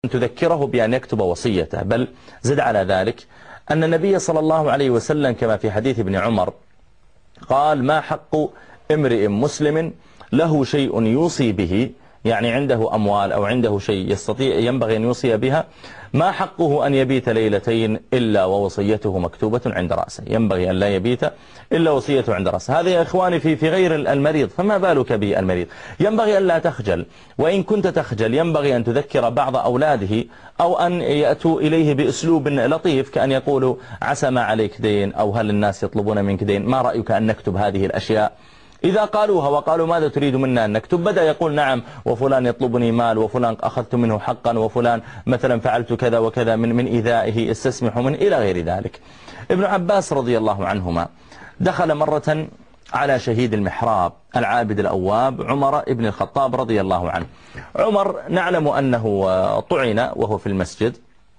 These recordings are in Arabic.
تذكره بأن يكتب وصيته، بل زد على ذلك أن النبي صلى الله عليه وسلم كما في حديث ابن عمر قال: ما حق امرئ مسلم له شيء يوصي به، يعني عنده أموال أو عنده شيء يستطيع ينبغي أن يوصي بها، ما حقه أن يبيت ليلتين إلا ووصيته مكتوبة عند رأسه، ينبغي أن لا يبيت إلا وصيته عند رأسه. هذا يا إخواني في غير المريض، فما بالك بالمريض؟ ينبغي أن لا تخجل، وإن كنت تخجل ينبغي أن تذكر بعض أولاده، أو أن يأتوا إليه بأسلوب لطيف، كأن يقولوا: عسى ما عليك دين، أو هل الناس يطلبون منك دين، ما رأيك أن نكتب هذه الأشياء؟ إذا قالوها وقالوا: ماذا تريد منا أن نكتب؟ بدأ يقول: نعم، وفلان يطلبني مال، وفلان أخذت منه حقا، وفلان مثلا فعلت كذا وكذا من إيذائه، استسمح من إلى غير ذلك. ابن عباس رضي الله عنهما دخل مرة على شهيد المحراب العابد الأواب عمر ابن الخطاب رضي الله عنه. عمر نعلم أنه طعن وهو في المسجد،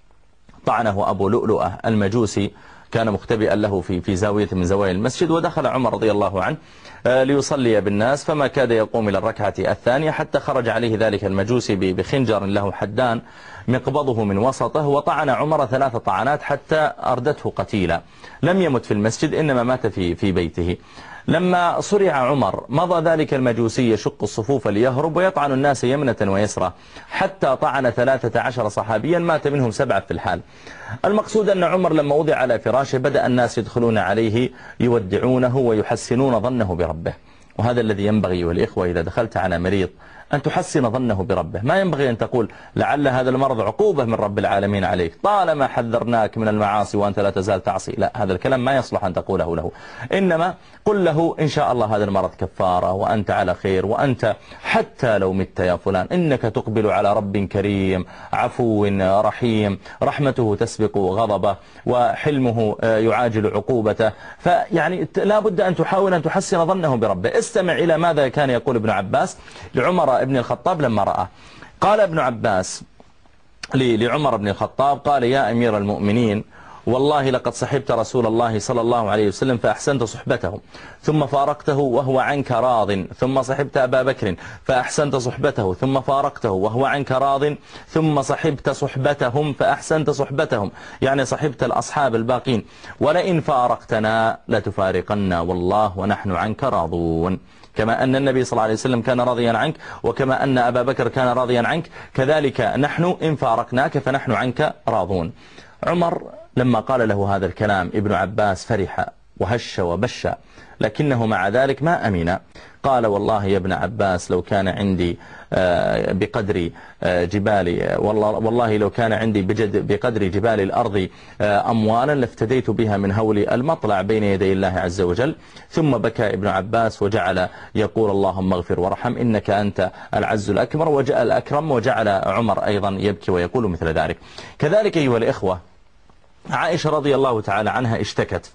طعنه أبو لؤلؤة المجوسي، كان مختبئا له في زاوية من زوايا المسجد، ودخل عمر رضي الله عنه ليصلي بالناس، فما كاد يقوم إلى الركعة الثانية حتى خرج عليه ذلك المجوسي بخنجر له حدان مقبضه من وسطه، وطعن عمر 3 طعنات حتى أردته قتيلا. لم يمت في المسجد، إنما مات في بيته. لما صرع عمر مضى ذلك المجوسي يشق الصفوف ليهرب ويطعن الناس يمنة ويسرى، حتى طعن 13 صحابيا مات منهم 7 في الحال. المقصود أن عمر لما وضع على فراشه بدأ الناس يدخلون عليه يودعونه ويحسنون ظنه بربه، وهذا الذي ينبغي والإخوة إذا دخلت على مريض أن تحسن ظنه بربه. ما ينبغي أن تقول: لعل هذا المرض عقوبة من رب العالمين عليك، طالما حذرناك من المعاصي وأنت لا تزال تعصي. لا، هذا الكلام ما يصلح أن تقوله له، إنما قل له: إن شاء الله هذا المرض كفارة، وأنت على خير، وأنت حتى لو مت يا فلان إنك تقبل على رب كريم عفو رحيم، رحمته تسبق غضبه، وحلمه يعاجل عقوبته. فيعني لا بد أن تحاول أن تحسن ظنه بربه. استمع إلى ماذا كان يقول ابن عباس لعمر ابن الخطاب لما رأى. قال ابن عباس لعمر بن الخطاب: قال: يا أمير المؤمنين، والله لقد صحبت رسول الله صلى الله عليه وسلم فأحسنت صحبته، ثم فارقته وهو عنك راض، ثم صحبت أبا بكر فأحسنت صحبته، ثم فارقته وهو عنك راض، ثم صحبت صحبتهم فأحسنت صحبتهم، يعني صحبت الأصحاب الباقين، ولئن فارقتنا لتفارقنا والله ونحن عنك راضون. كما أن النبي صلى الله عليه وسلم كان راضيا عنك، وكما أن أبا بكر كان راضيا عنك، كذلك نحن إن فارقناك فنحن عنك راضون. عمر لما قال له هذا الكلام ابن عباس فرح وهش وبش، لكنه مع ذلك ما أمن. قال: والله يا ابن عباس لو كان عندي بقدر جبال، والله لو كان عندي بقدر جبال الأرض أموالا لافتديت بها من هول المطلع بين يدي الله عز وجل. ثم بكى ابن عباس وجعل يقول: اللهم اغفر وارحم إنك أنت العز الأكبر وجاء الأكرم، وجعل عمر أيضا يبكي ويقول مثل ذلك. كذلك أيها الإخوة، عائشة رضي الله تعالى عنها اشتكت،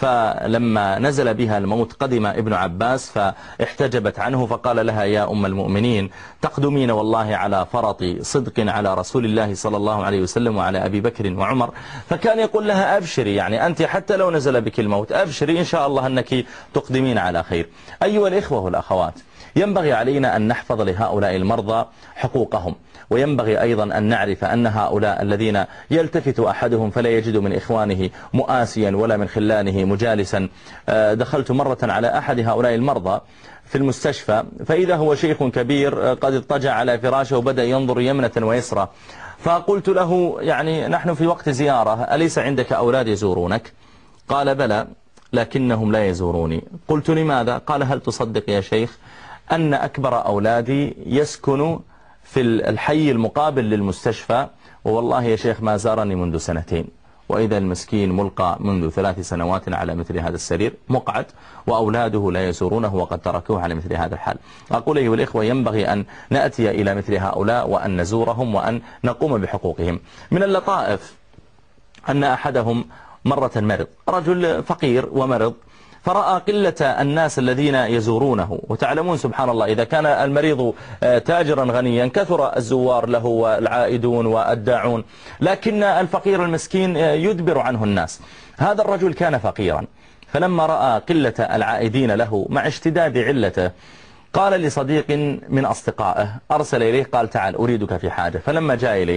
فلما نزل بها الموت قدم ابن عباس فاحتجبت عنه، فقال لها: يا أم المؤمنين، تقدمين والله على فرط صدق على رسول الله صلى الله عليه وسلم وعلى أبي بكر وعمر. فكان يقول لها: أبشري، يعني أنت حتى لو نزل بك الموت أبشري إن شاء الله أنك تقدمين على خير. أيها الإخوة والأخوات، ينبغي علينا أن نحفظ لهؤلاء المرضى حقوقهم، وينبغي أيضا أن نعرف أن هؤلاء الذين يلتفت أحدهم فلا يجد من إخوانه مؤاسيا ولا من خلانه مجالسا. دخلت مرة على أحد هؤلاء المرضى في المستشفى، فإذا هو شيخ كبير قد اضطجع على فراشه وبدأ ينظر يمنة ويسرى، فقلت له: يعني نحن في وقت زيارة، أليس عندك أولاد يزورونك؟ قال: بلى، لكنهم لا يزوروني. قلت: لماذا؟ قال: هل تصدق يا شيخ أن أكبر أولادي يسكن في الحي المقابل للمستشفى، والله يا شيخ ما زارني منذ 2 سنين، وإذا المسكين ملقى منذ 3 سنوات على مثل هذا السرير مقعد، وأولاده لا يزورونه وقد تركوه على مثل هذا الحال. أقول أيها الإخوة، ينبغي أن نأتي إلى مثل هؤلاء وأن نزورهم وأن نقوم بحقوقهم. من اللطائف أن أحدهم مرة مرض، رجل فقير ومرض، فرأى قلة الناس الذين يزورونه. وتعلمون سبحان الله، إذا كان المريض تاجرا غنيا كثر الزوار له والعائدون والداعون، لكن الفقير المسكين يدبر عنه الناس. هذا الرجل كان فقيرا، فلما رأى قلة العائدين له مع اشتداد علته قال لصديق من أصدقائه، أرسل إليه قال: تعال أريدك في حاجة. فلما جاء إليه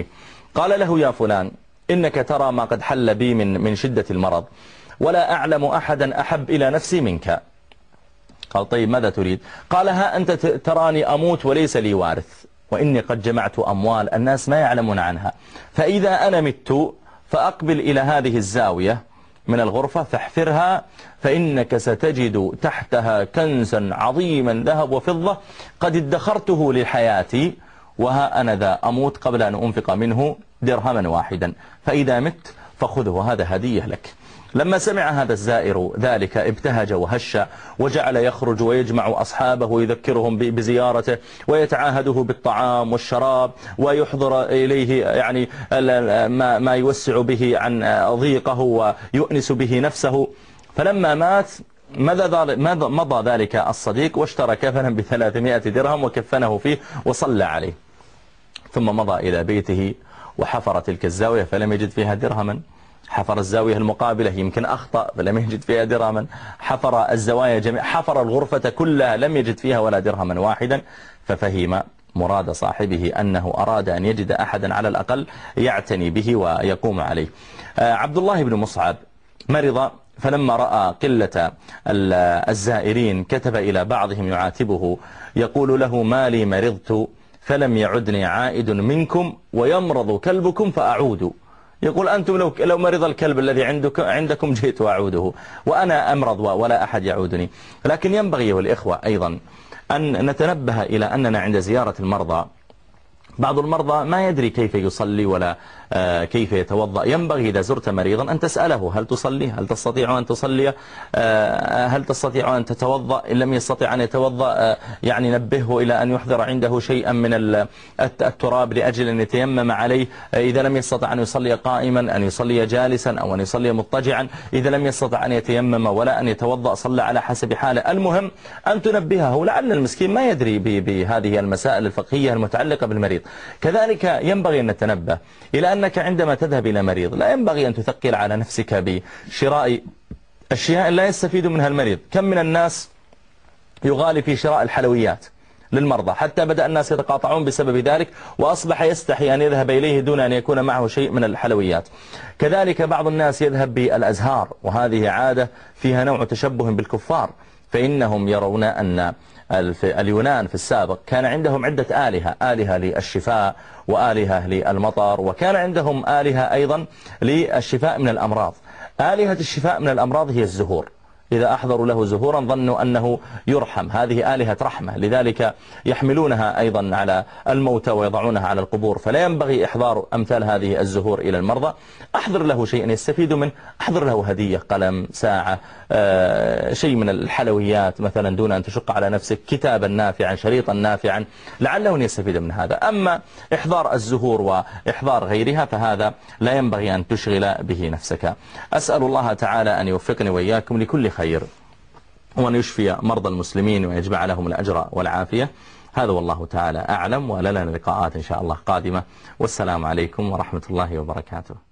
قال له: يا فلان، إنك ترى ما قد حل بي من شدة المرض، ولا أعلم أحدا أحب إلى نفسي منك. قال: طيب ماذا تريد؟ قال: ها أنت تراني أموت وليس لي وارث، وإني قد جمعت أموال الناس ما يعلمون عنها، فإذا أنا مت فأقبل إلى هذه الزاوية من الغرفة فاحفرها، فإنك ستجد تحتها كنزا عظيما ذهب وفضة قد ادخرته لحياتي، وها أنا ذا أموت قبل أن أنفق منه درهما واحدا، فإذا مت فخذه، هذا هدية لك. لما سمع هذا الزائر ذلك ابتهج وهش، وجعل يخرج ويجمع أصحابه ويذكرهم بزيارته، ويتعاهده بالطعام والشراب، ويحضر إليه يعني ما يوسع به عن ضيقه ويؤنس به نفسه. فلما مات مضى ذلك الصديق واشترى كفنا ب300 درهم وكفنه فيه وصلى عليه، ثم مضى إلى بيته وحفر تلك الزاوية فلم يجد فيها درهما. حفر الزاوية المقابلة يمكن أخطأ فلم يجد فيها درهما. حفر الزوايا جميع، حفر الغرفة كلها لم يجد فيها ولا درهما واحدا. ففهم مراد صاحبه أنه أراد أن يجد أحدا على الأقل يعتني به ويقوم عليه. عبد الله بن مصعب مرض، فلما رأى قلة الزائرين كتب إلى بعضهم يعاتبه يقول له: ما لي مرضت فلم يعدني عائد منكم، ويمرض كلبكم فأعود. يقول: أنتم لو مرض الكلب الذي عندكم جئت وأعوده، وأنا أمرض ولا أحد يعودني. لكن ينبغي والإخوة أيضا أن نتنبه إلى أننا عند زيارة المرضى بعض المرضى ما يدري كيف يصلي ولا كيف يتوضأ. ينبغي إذا زرت مريضا أن تسأله: هل تصلي؟ هل تستطيع أن تصلي؟ هل تستطيع أن تتوضأ؟ إن لم يستطيع أن يتوضأ يعني نبهه إلى أن يحضر عنده شيئا من التراب لأجل أن يتيمم عليه. إذا لم يستطع أن يصلي قائما أن يصلي جالسا أو أن يصلي مضطجعا. إذا لم يستطع أن يتيمم ولا أن يتوضأ صلى على حسب حاله. المهم أن تنبهه، لعل المسكين ما يدري بهذه المسائل الفقهية المتعلقة بالمريض. كذلك ينبغي أن نتنبه إلى أنك عندما تذهب إلى مريض لا ينبغي أن تثقل على نفسك بشراء أشياء لا يستفيد منها المريض. كم من الناس يغالي في شراء الحلويات للمرضى، حتى بدأ الناس يتقاطعون بسبب ذلك، وأصبح يستحي أن يذهب إليه دون أن يكون معه شيء من الحلويات. كذلك بعض الناس يذهب بالأزهار، وهذه عادة فيها نوع تشبه بالكفار، فإنهم يرون أن اليونان في السابق كان عندهم عدة آلهة للشفاء وآلهة للمطر، وكان عندهم آلهة أيضا للشفاء من الأمراض. آلهة الشفاء من الأمراض هي الزهور، إذا أحضروا له زهورا ظنوا أنه يرحم، هذه آلهة رحمة، لذلك يحملونها أيضا على الموتى ويضعونها على القبور. فلا ينبغي إحضار أمثال هذه الزهور إلى المرضى. أحضر له شيء يستفيد منه، أحضر له هدية، قلم، ساعة، شيء من الحلويات مثلا دون أن تشق على نفسك، كتابا نافعا، شريطا نافعا، لعله أن يستفيد من هذا. أما إحضار الزهور وإحضار غيرها فهذا لا ينبغي أن تشغل به نفسك. أسأل الله تعالى أن يوفقني وإياكم لكل خير، وأن يشفي مرضى المسلمين ويجمع لهم الأجر والعافية. هذا والله تعالى أعلم، ولنا لقاءات إن شاء الله قادمة، والسلام عليكم ورحمة الله وبركاته.